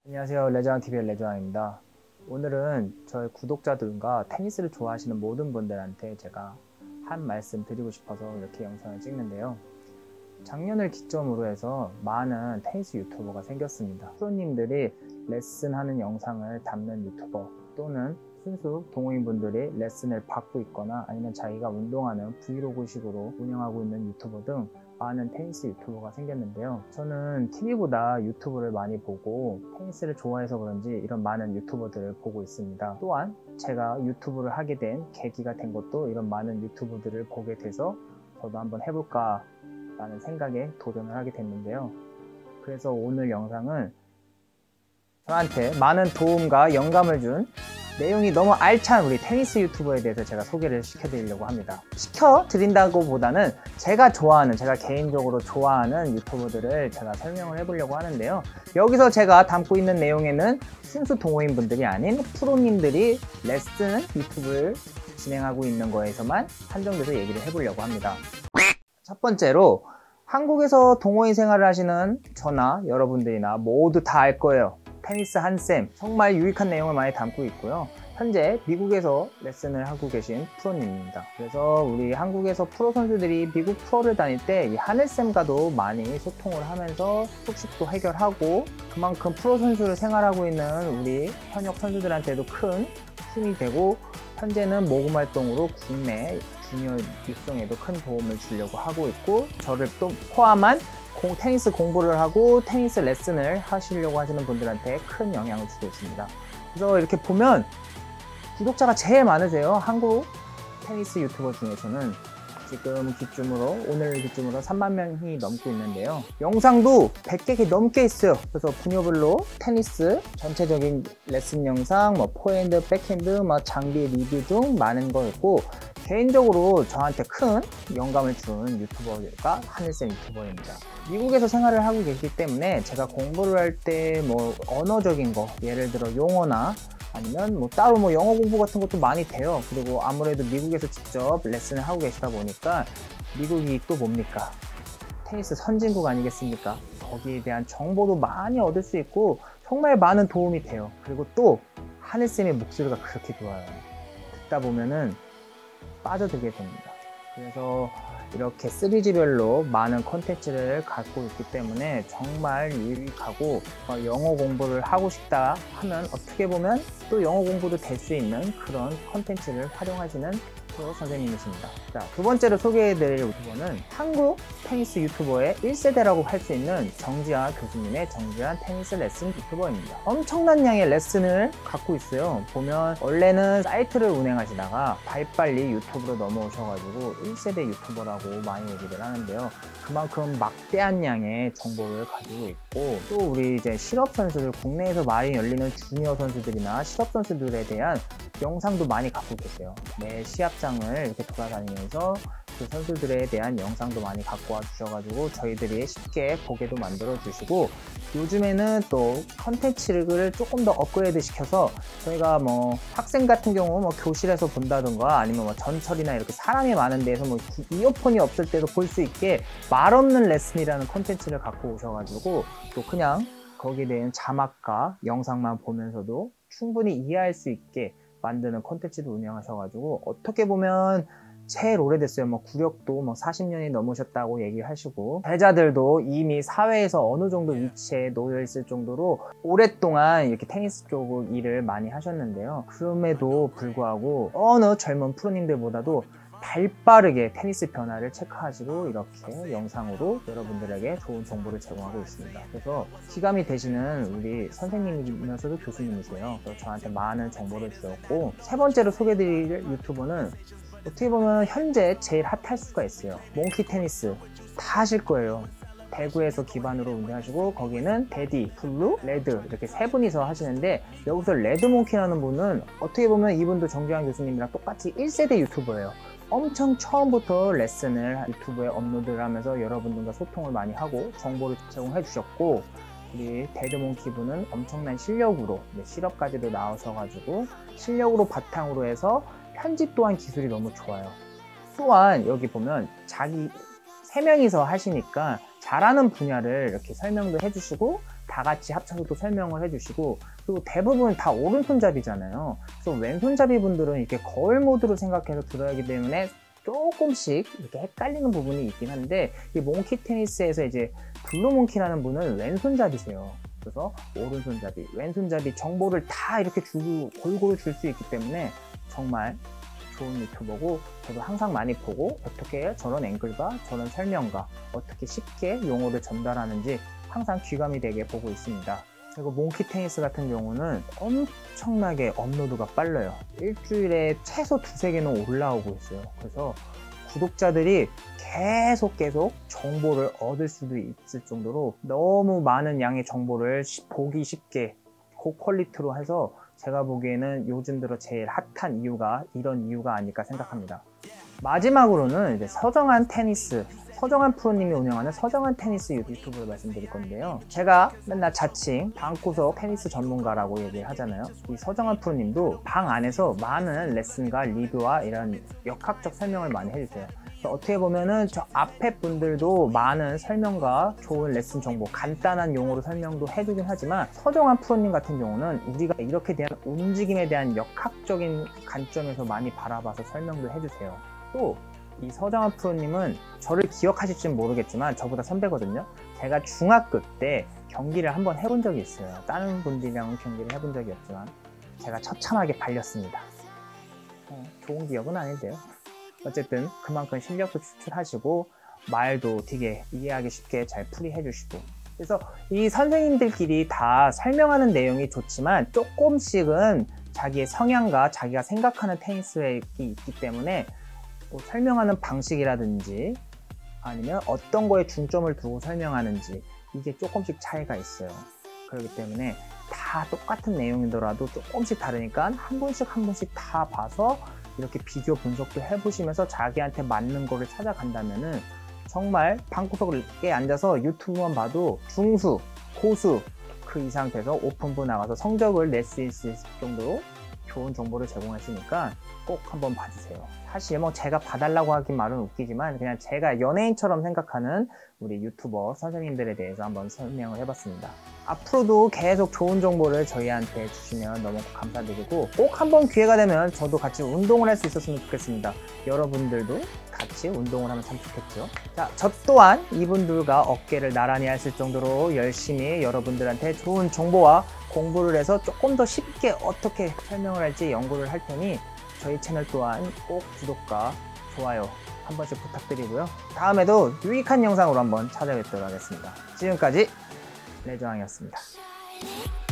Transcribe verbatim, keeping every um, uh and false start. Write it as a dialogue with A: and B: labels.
A: 안녕하세요. 레저왕티비의 레저왕입니다. 오늘은 저희 구독자들과 테니스를 좋아하시는 모든 분들한테 제가 한 말씀 드리고 싶어서 이렇게 영상을 찍는데요. 작년을 기점으로 해서 많은 테니스 유튜버가 생겼습니다. 프로님들이 레슨하는 영상을 담는 유튜버 또는 순수 동호인분들이 레슨을 받고 있거나 아니면 자기가 운동하는 브이로그식으로 운영하고 있는 유튜버 등 많은 테니스 유튜버가 생겼는데요. 저는 티비보다 유튜브를 많이 보고 테니스를 좋아해서 그런지 이런 많은 유튜버들을 보고 있습니다. 또한 제가 유튜브를 하게 된 계기가 된 것도 이런 많은 유튜브들을 보게 돼서 저도 한번 해볼까 라는 생각에 도전을 하게 됐는데요. 그래서 오늘 영상은 저한테 많은 도움과 영감을 준 내용이 너무 알찬 우리 테니스 유튜버에 대해서 제가 소개를 시켜드리려고 합니다. 시켜드린다고 보다는 제가 좋아하는, 제가 개인적으로 좋아하는 유튜버들을 제가 설명을 해보려고 하는데요. 여기서 제가 담고 있는 내용에는 순수 동호인 분들이 아닌 프로님들이 레슨 유튜브를 진행하고 있는 거에서만 한정돼서 얘기를 해보려고 합니다. 첫 번째로 한국에서 동호인 생활을 하시는 저나 여러분들이나 모두 다 알 거예요. 테니스 한쌤, 정말 유익한 내용을 많이 담고 있고요. 현재 미국에서 레슨을 하고 계신 프로님입니다. 그래서 우리 한국에서 프로 선수들이 미국 프로를 다닐 때 이 하늘쌤과도 많이 소통을 하면서 숙식도 해결하고 그만큼 프로 선수를 생활하고 있는 우리 현역 선수들한테도 큰 힘이 되고 현재는 모금 활동으로 국내 주니어 육성에도 큰 도움을 주려고 하고 있고 저를 또 포함한 공, 테니스 공부를 하고 테니스 레슨을 하시려고 하시는 분들한테 큰 영향을 주고 있습니다. 그래서 이렇게 보면 구독자가 제일 많으세요. 한국 테니스 유튜버 중에서는 지금 기준으로 오늘 기준으로 삼만 명이 넘고 있는데요. 영상도 백 개 넘게 있어요. 그래서 분야별로 테니스 전체적인 레슨 영상, 뭐 포핸드, 백핸드, 뭐 장비 리뷰 등 많은 거 있고 개인적으로 저한테 큰 영감을 준 유튜버가 하늘쌤 유튜버입니다. 미국에서 생활을 하고 계시기 때문에 제가 공부를 할 때 뭐 언어적인 거, 예를 들어 용어나 아니면 뭐 따로 뭐 영어 공부 같은 것도 많이 돼요. 그리고 아무래도 미국에서 직접 레슨을 하고 계시다 보니까 미국이 또 뭡니까? 테니스 선진국 아니겠습니까? 거기에 대한 정보도 많이 얻을 수 있고 정말 많은 도움이 돼요. 그리고 또 하늘쌤의 목소리가 그렇게 좋아요. 듣다 보면은 빠져들게 됩니다. 그래서 이렇게 시리즈별로 많은 콘텐츠를 갖고 있기 때문에 정말 유익하고 영어 공부를 하고 싶다 하면 어떻게 보면 또 영어 공부도 될 수 있는 그런 콘텐츠를 활용하시는 프로 선생님이십니다. 자, 두 번째로 소개해드릴 유튜버는 한국 테니스 유튜버의 일 세대라고 할 수 있는 정지환 교수님의 정지환 테니스 레슨 유튜버입니다. 엄청난 양의 레슨을 갖고 있어요. 보면 원래는 사이트를 운행하시다가 발빨리 유튜브로 넘어오셔가지고 일 세대 유튜버라고 많이 얘기를 하는데요. 그만큼 막대한 양의 정보를 가지고 있고 또 우리 이제 실업 선수들, 국내에서 많이 열리는 주니어 선수들이나 실업 선수들에 대한 영상도 많이 갖고 계세요. 매 시합장을 이렇게 돌아다니면서 그 선수들에 대한 영상도 많이 갖고 와 주셔가지고 저희들이 쉽게 보게도 만들어 주시고 요즘에는 또 컨텐츠를 조금 더 업그레이드 시켜서 저희가 뭐 학생 같은 경우 뭐 교실에서 본다든가 아니면 뭐 전철이나 이렇게 사람이 많은 데에서 뭐 이어폰이 없을 때도 볼 수 있게 말 없는 레슨이라는 컨텐츠를 갖고 오셔가지고 또 그냥 거기에 대한 자막과 영상만 보면서도 충분히 이해할 수 있게 만드는 콘텐츠도 운영하셔가지고 어떻게 보면 제일 오래됐어요. 뭐 구력도 뭐 사십 년이 넘으셨다고 얘기하시고 패자들도 이미 사회에서 어느 정도 위치에 놓여 있을 정도로 오랫동안 이렇게 테니스 쪽 일을 많이 하셨는데요. 그럼에도 불구하고 어느 젊은 프로님들보다도 발빠르게 테니스 변화를 체크하시고 이렇게 영상으로 여러분들에게 좋은 정보를 제공하고 있습니다. 그래서 기감이 되시는 우리 선생님이면서도 교수님이세요. 저한테 많은 정보를 주셨고 세 번째로 소개해드릴 유튜버는 어떻게 보면 현재 제일 핫할 수가 있어요. 몽키 테니스 다 아실 거예요. 대구에서 기반으로 운영하시고 거기는 데디, 블루, 레드 이렇게 세 분이서 하시는데 여기서 레드몽키라는 분은 어떻게 보면 이분도 정지환 교수님이랑 똑같이 일 세대 유튜버예요. 엄청 처음부터 레슨을 유튜브에 업로드를 하면서 여러분들과 소통을 많이 하고 정보를 제공해 주셨고 우리 데드몽키 분은 엄청난 실력으로 실업까지도 나오셔가지고 실력으로 바탕으로 해서 편집 또한 기술이 너무 좋아요. 또한 여기 보면 자기 세 명이서 하시니까 잘하는 분야를 이렇게 설명도 해주시고 다 같이 합쳐서 또 설명을 해주시고, 그리고 대부분 다 오른손잡이잖아요. 그래서 왼손잡이 분들은 이렇게 거울 모드로 생각해서 들어야 하기 때문에 조금씩 이렇게 헷갈리는 부분이 있긴 한데, 이 몽키 테니스에서 이제 블루몽키라는 분은 왼손잡이세요. 그래서 오른손잡이, 왼손잡이 정보를 다 이렇게 주고 골고루 줄 수 있기 때문에 정말 좋은 유튜버고, 저도 항상 많이 보고 어떻게 저런 앵글과 저런 설명과 어떻게 쉽게 용어를 전달하는지 항상 귀감이 되게 보고 있습니다. 그리고 몽키 테니스 같은 경우는 엄청나게 업로드가 빨라요. 일주일에 최소 두세 개는 올라오고 있어요. 그래서 구독자들이 계속 계속 정보를 얻을 수도 있을 정도로 너무 많은 양의 정보를 보기 쉽게 고퀄리티로 해서, 제가 보기에는 요즘 들어 제일 핫한 이유가 이런 이유가 아닐까 생각합니다. 마지막으로는 이제 서정한 테니스, 서정한 프로님이 운영하는 서정한 테니스 유튜브를 말씀드릴 건데요. 제가 맨날 자칭 방구석 테니스 전문가라고 얘기를 하잖아요. 이 서정한 프로님도 방 안에서 많은 레슨과 리뷰와 이런 역학적 설명을 많이 해주세요. 그래서 어떻게 보면은 저 앞에 분들도 많은 설명과 좋은 레슨 정보, 간단한 용어로 설명도 해주긴 하지만, 서정한 프로님 같은 경우는 우리가 이렇게 대한 움직임에 대한 역학적인 관점에서 많이 바라봐서 설명도 해주세요. 또 이 서정한 프로님은 저를 기억하실지는 모르겠지만 저보다 선배거든요. 제가 중학교 때 경기를 한번 해본 적이 있어요. 다른 분들이랑 경기를 해본 적이 없지만 제가 처참하게 발렸습니다. 어, 좋은 기억은 아닌데요. 어쨌든 그만큼 실력도 추출하시고 말도 되게 이해하기 쉽게 잘 풀이해 주시고, 그래서 이 선생님들끼리 다 설명하는 내용이 좋지만 조금씩은 자기의 성향과 자기가 생각하는 테니스에 있기 때문에 뭐 설명하는 방식이라든지 아니면 어떤 거에 중점을 두고 설명하는지 이게 조금씩 차이가 있어요. 그렇기 때문에 다 똑같은 내용이더라도 조금씩 다르니까 한 번씩 한 번씩 다 봐서 이렇게 비교 분석도 해보시면서 자기한테 맞는 거를 찾아간다면은 정말 방구석에 앉아서 유튜브만 봐도 중수, 고수 그 이상 돼서 오픈부 나가서 성적을 낼 수 있을 정도로 좋은 정보를 제공했으니까 꼭 한번 봐주세요. 사실 뭐 제가 봐달라고 하긴 말은 웃기지만 그냥 제가 연예인처럼 생각하는 우리 유튜버 선생님들에 대해서 한번 설명을 해봤습니다. 앞으로도 계속 좋은 정보를 저희한테 주시면 너무 감사드리고, 꼭 한번 기회가 되면 저도 같이 운동을 할 수 있었으면 좋겠습니다. 여러분들도 같이 운동을 하면 참 좋겠죠. 자, 저 또한 이분들과 어깨를 나란히 했을 정도로 열심히 여러분들한테 좋은 정보와 공부를 해서 조금 더 쉽게 어떻게 설명을 할지 연구를 할 테니 저희 채널 또한 꼭 구독과 좋아요 한 번씩 부탁드리고요. 다음에도 유익한 영상으로 한번 찾아뵙도록 하겠습니다. 지금까지 레저왕이었습니다.